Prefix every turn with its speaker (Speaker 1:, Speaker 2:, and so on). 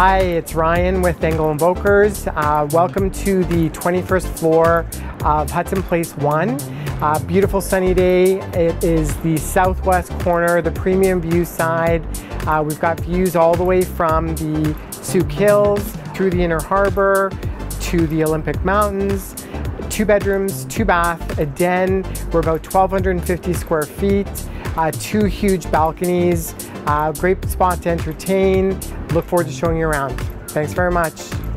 Speaker 1: Hi, it's Ryan with Bicknell Invokers. Welcome to the 21st floor of Hudson Place 1. Beautiful sunny day. It is the southwest corner, the premium view side. We've got views all the way from the Souk Hills, through the Inner Harbor, to the Olympic Mountains. 2 bedrooms, 2 bath, a den. We're about 1,250 square feet. 2 huge balconies. Great spot to entertain. Look forward to showing you around. Thanks very much.